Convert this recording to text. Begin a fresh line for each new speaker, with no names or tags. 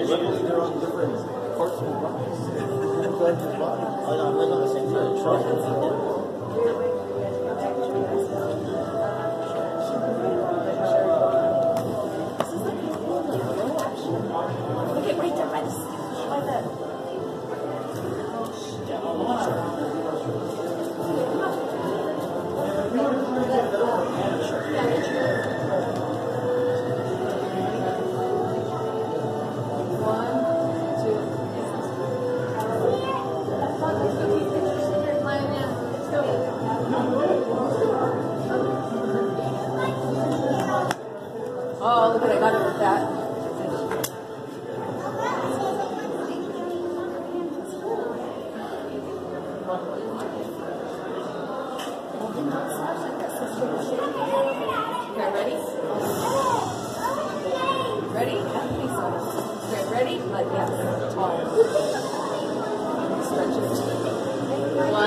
Luckily, they're on different parts of the body. Like his body. Like on the same side.
Okay, right there by the like that. Oh, look at I got it with that. Okay, ready? Ready? Okay, ready? Like yes. Stretch it. 1,